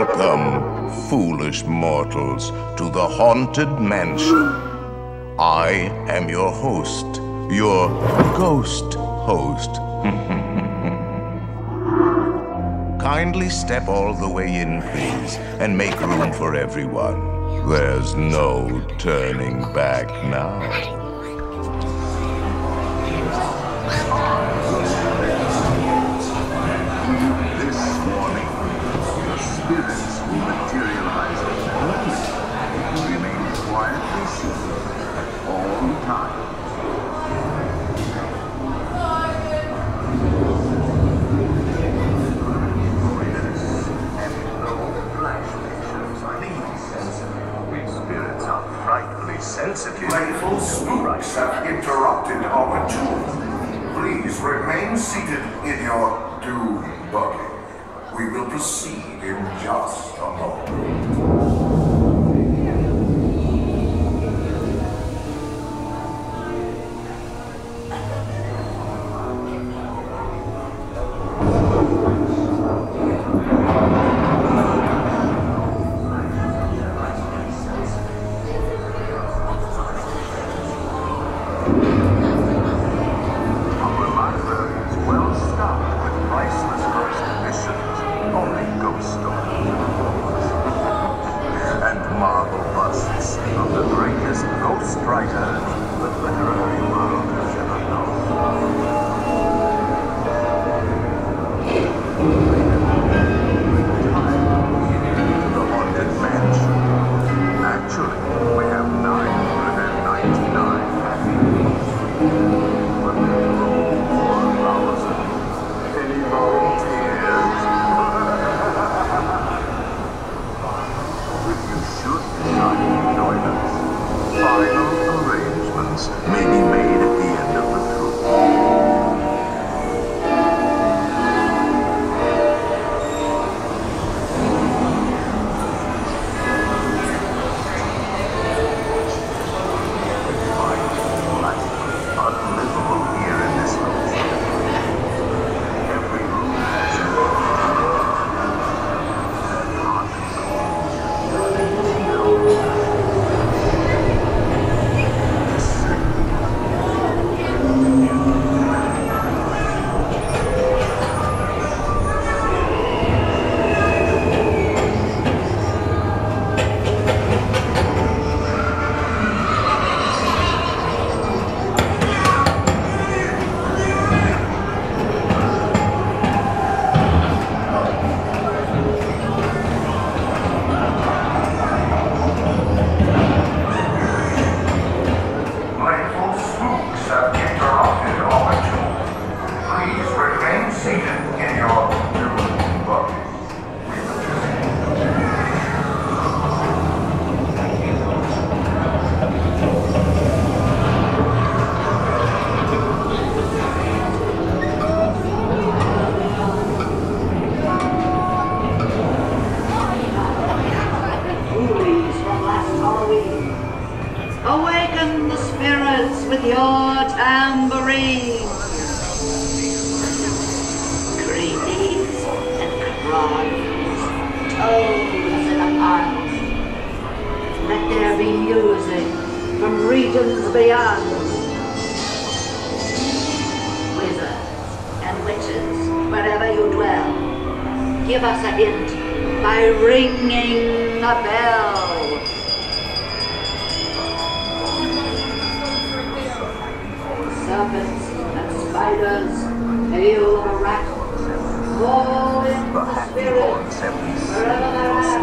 Welcome, foolish mortals, to the Haunted Mansion. I am your host, your ghost host. Kindly step all the way in, please, and make room for everyone. There's no turning back now. Spirits will materialize only. Remain quietly seated at all times. And no flash pictures are these. Spirits are frightfully sensitive. Playful spooks have interrupted our tomb. Please remain seated in your doom buggy. We will proceed in just a moment. Our library is well stocked with priceless first editions, only ghost stories, and marble busts of the greatest ghost writers the literary world has ever known. The Haunted Mansion. Actually, we have 999 but there's room for 1,000. Any volunteers? If you should decide to join us, final arrangements may be made at the end of the tour. Unlivable here in this house. Every room has Playful spooks have interrupted our tomb. Please remain seated in your doom buggy. We will proceed. Ghoulies from last Halloween. Awaken the spirits with your tambourine. Creepies and crawlies, toads in a pile. Let there be music from regions beyond. Wizards and witches, wherever you dwell, give us a hint by ringing a bell. Serpents and spiders, hail or rat, call in the the happy spirit haunts have been wherever they're at.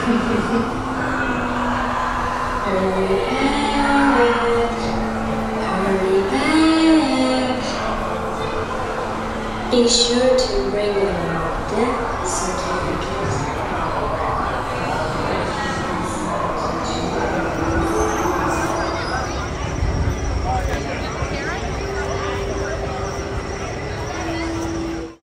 Hurry back. Hurry back. Be sure to bring your death certificate.